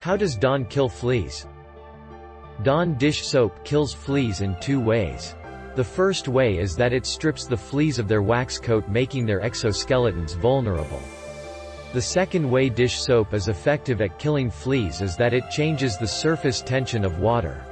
How does Dawn kill fleas? Dawn dish soap kills fleas in two ways. The first way is that it strips the fleas of their wax coat, making their exoskeletons vulnerable. The second way dish soap is effective at killing fleas is that it changes the surface tension of water.